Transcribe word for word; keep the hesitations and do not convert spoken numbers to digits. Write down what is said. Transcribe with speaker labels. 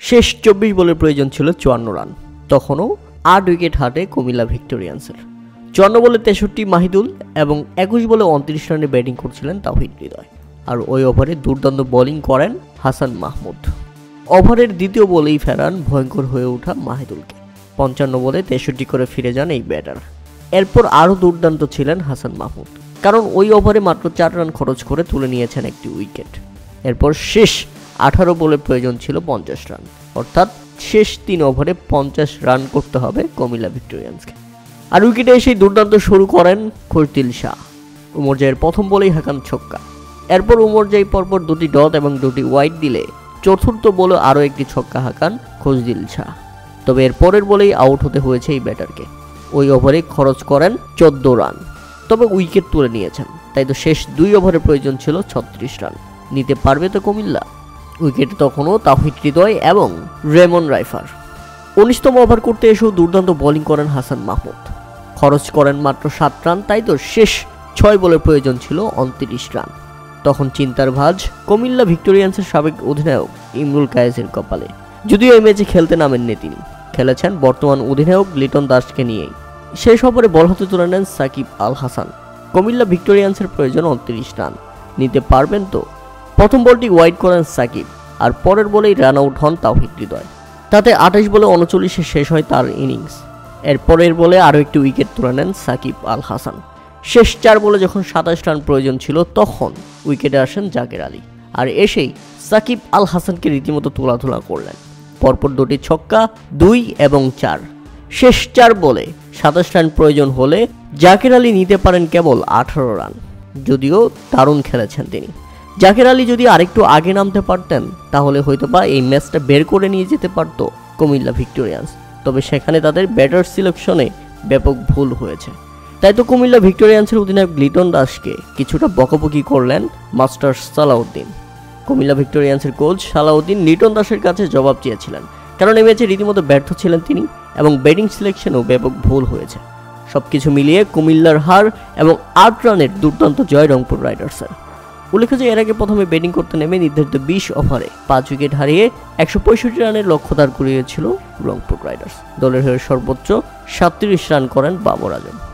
Speaker 1: শেষ চব্বিশ বলের প্রয়োজন ছিল চুয়ান্ন রান, তখনও আট উইকেট হাতে কুমিল্লা ভিক্টোরিয়ান্সের। চুয়ান্ন বলে তেষট্টি মাহিদুল এবং একুশ বলে উনত্রিশ রানে ব্যাটিং করছিলেন তাওহিদ হৃদয়। আর ওই ওভারে দুর্দান্ত বোলিং করেন হাসান মাহমুদ। ওভারের দ্বিতীয় বলেই ফেরান ভয়ঙ্কর হয়ে ওঠা মাহিদুলকে। পঞ্চান্ন বলে তেষট্টি করে ফিরে যান এই ব্যাটার। এরপর আরও দুর্দান্ত ছিলেন হাসান মাহমুদ, কারণ ওই ওভারে মাত্র চার রান খরচ করে তুলে নিয়েছেন একটি উইকেট। এরপর শেষ আঠারো বলে প্রয়োজন ছিল পঞ্চাশ রান, অর্থাৎ শেষ তিন ওভারে পঞ্চাশ রান করতে হবে কুমিল্লা ভিক্টোরিয়ান্সকে। আর উইকেটে এসেই দুর্দান্ত শুরু করেন খুরদিল শাহ। উমরজাইয়ের প্রথম বলেই হাকান ছক্কা। এরপর উমরজাই পরপর দুটি ডট এবং দুটি ওয়াইড দিলে চতুর্থ বলে আরও একটি ছক্কা হাকান খুরদিল শাহ। তবে এর পরের বলেই আউট হতে হয়েছে এই ব্যাটারকে। ওই ওভারে খরচ করেন চোদ্দ রান, তবে উইকেট তুলে নিয়েছেন। তাই তো শেষ দুই ওভারে প্রয়োজন ছিল ছত্রিশ রান। নিতে পারবে তো কুমিল্লা? উইকেটে তখনও তাওহিদ হৃদয় এবং রেমন রাইফার। উনিশতম ওভার করতে এসেও দুর্দান্ত বোলিং করেন হাসান মাহমুদ। খরচ করেন মাত্র সাত রান। তাই তো শেষ ছয় বলে প্রয়োজন ছিল উনত্রিশ রান। তখন চিন্তার ভাঁজ কুমিল্লা ভিক্টোরিয়ান্সের সাবেক অধিনায়ক ইমরুল কায়েসের কপালে। যদিও এই ম্যাচে খেলতে নামেননি তিনি, খেলেছেন বর্তমান অধিনায়ক লিটন দাসকে নিয়েই। শেষ ওভারে বল হাতে তুলে নেন সাকিব আল হাসান। কুমিল্লা ভিক্টোরিয়ান্সের প্রয়োজন উনত্রিশ রান। নিতে পারবেন তো? প্রথম বলটি ওয়াইড করেন সাকিব, আর পরের বলেই রান আউট হন তাওহিদ হৃদয়। তাতে আঠাশ বলে উনচল্লিশে শেষ হয় তার ইনিংস। এর পরের বলে আরও একটি উইকেট তুলে নেন সাকিব আল হাসান। শেষ চার বলে যখন সাতাশ রান প্রয়োজন ছিল, তখন উইকেটে আসেন জাকের আলী, আর এসেই সাকিব আল হাসানকে রীতিমতো তোলাধুলা করলেন। পরপর দুটি ছক্কা, দুই এবং চার। শেষ চার বলে সাতাশ রান প্রয়োজন হলে জাকের আলী নিতে পারেন কেবল আঠারো রান। যদিও দারুণ খেলেছেন তিনি। জাকের আলী যদি আরেকটু আগে নামতে পারতেন, তাহলে হয়তোবা এই ম্যাচটা বের করে নিয়ে যেতে পারত কুমিল্লা ভিক্টোরিয়ান্স। তবে সেখানে তাদের ব্যাটার সিলেকশনে ব্যাপক ভুল হয়েছে। তাই তো কুমিল্লা ভিক্টোরিয়ান্সের অধিনায়ক লিটন দাসকে কিছুটা বকাবকি করলেন মাস্টার সালাউদ্দিন। কুমিল্লা ভিক্টোরিয়ান্সের কোচ সালাউদ্দিন লিটন দাসের কাছে জবাব চেয়েছিলেন, কারণ এই ম্যাচে রীতিমতো ব্যর্থ ছিলেন তিনি এবং ব্যাটিং সিলেকশনেও ব্যাপক ভুল হয়েছে। সবকিছু মিলিয়ে কুমিল্লার হার এবং আট রানের দুর্দান্ত জয় রংপুর রাইডার্সের। উল্লেখ্য যে এর আগে প্রথমে ব্যাটিং করতে নেমে নির্ধারিত বিশ ওভারে পাঁচ উইকেট হারিয়ে একশো পঁয়ষট্টি রানের লক্ষ্য দাঁড় করিয়েছিল রংপুর রাইডার্স। দলের হয়ে সর্বোচ্চ সাতত্রিশ রান করেন বাবর আজম।